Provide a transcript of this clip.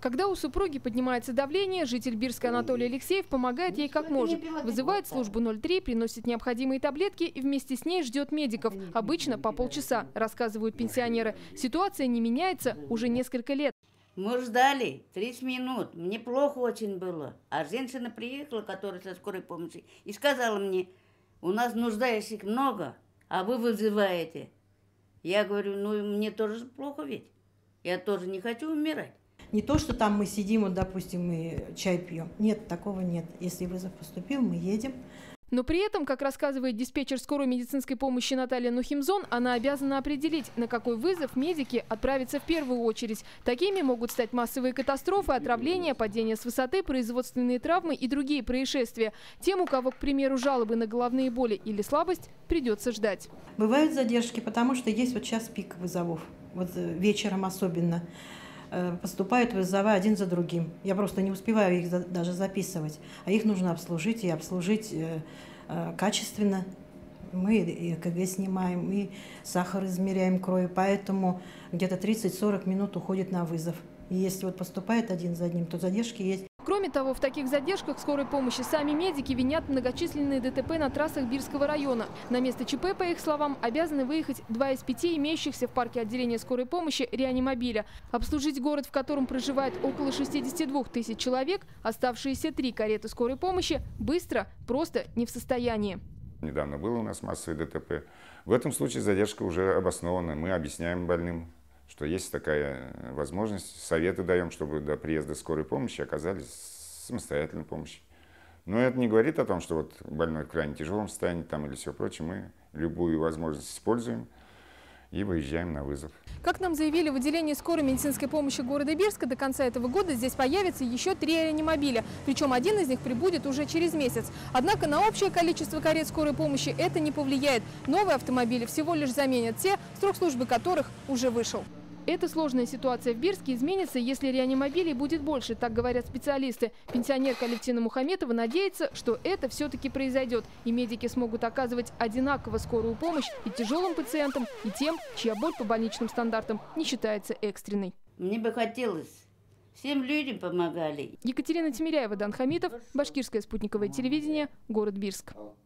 Когда у супруги поднимается давление, житель Бирска Анатолий Алексеев помогает ей как может. Вызывает службу 03, приносит необходимые таблетки и вместе с ней ждет медиков. Обычно по полчаса, рассказывают пенсионеры. Ситуация не меняется уже несколько лет. Мы ждали 30 минут. Мне плохо очень было. А женщина приехала, которая со скорой помощи, и сказала мне: у нас нуждающих много, а вы вызываете. Я говорю: ну мне тоже плохо ведь. Я тоже не хочу умирать. Не то, что там мы сидим, вот, допустим, и чай пьем. Нет, такого нет. Если вызов поступил, мы едем. Но при этом, как рассказывает диспетчер скорой медицинской помощи Наталья Нухимзон, она обязана определить, на какой вызов медики отправятся в первую очередь. Такими могут стать массовые катастрофы, отравления, падение с высоты, производственные травмы и другие происшествия. Тем, у кого, к примеру, жалобы на головные боли или слабость, придется ждать. Бывают задержки, потому что есть вот сейчас пик вызовов. Вот вечером особенно. Поступают вызовы один за другим. Я просто не успеваю их даже записывать. А их нужно обслужить, и обслужить качественно. Мы и ЭКГ снимаем, и сахар измеряем крови. Поэтому где-то 30-40 минут уходит на вызов. И если вот поступает один за одним, то задержки есть. Кроме того, в таких задержках скорой помощи сами медики винят многочисленные ДТП на трассах Бирского района. На место ЧП, по их словам, обязаны выехать 2 из 5 имеющихся в парке отделения скорой помощи реанимобиля. Обслужить город, в котором проживает около 62 тысяч человек, оставшиеся 3 кареты скорой помощи, быстро просто не в состоянии. Недавно было у нас массовое ДТП. В этом случае задержка уже обоснована. Мы объясняем больным, что есть такая возможность, советы даем, чтобы до приезда скорой помощи оказались самостоятельной помощью. Но это не говорит о том, что вот больной в крайне тяжелом состоянии там или все прочее. Мы любую возможность используем и выезжаем на вызов. Как нам заявили в отделении скорой медицинской помощи города Бирска, до конца этого года здесь появится еще 3 реанимобиля. Причем один из них прибудет уже через месяц. Однако на общее количество карет скорой помощи это не повлияет. Новые автомобили всего лишь заменят те, срок службы которых уже вышел. Эта сложная ситуация в Бирске изменится, если реанимобилей будет больше, так говорят специалисты. Пенсионерка Алевтина Мухаметова надеется, что это все-таки произойдет. И медики смогут оказывать одинаково скорую помощь и тяжелым пациентам, и тем, чья боль по больничным стандартам не считается экстренной. Мне бы хотелось, всем людям помогали. Екатерина Тимиряева, Дан Хамитов, Башкирское спутниковое телевидение, город Бирск.